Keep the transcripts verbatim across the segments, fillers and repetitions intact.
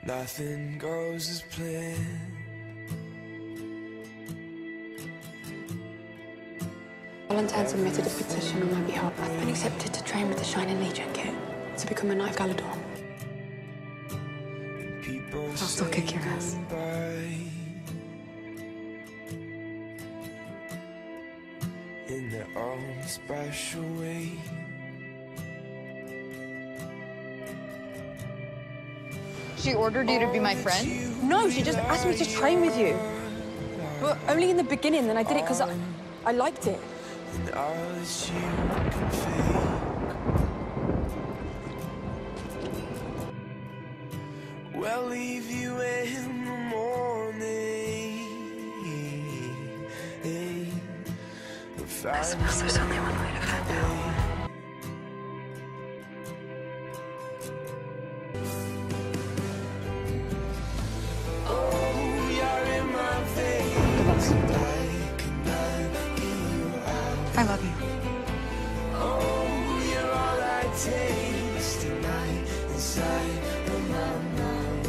Nothing goes as planned. Valentine submitted a petition on my behalf. I've been accepted to train with the Shining Legion kit to become a Knight of Galador. I'll still kick your ass. In their own special way. She ordered you to be my friend? No, she just asked me to train with you. But only in the beginning, then I did it because I, I liked it. And all that you can fake. We'll leave you in the morning. I suppose there's only one way to find out. I love you. Oh, you're all I taste tonight inside of my mouth.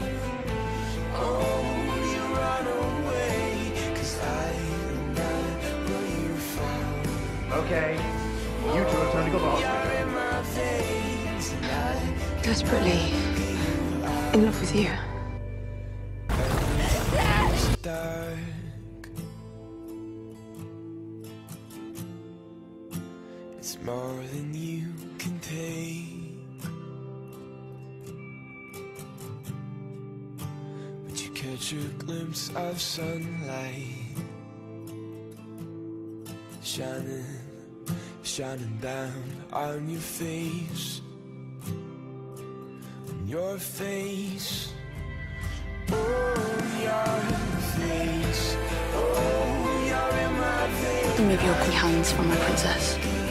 Oh, you run away, 'cause I am not what you found. Okay, you two are time to go boss. You're in my veins tonight. Desperately in love with you. Dark. It's more than you can take, but you catch a glimpse of sunlight shining, shining down on your face, on your face, oh, your face, oh, you're in my veins. Remove your ugly hands from my princess.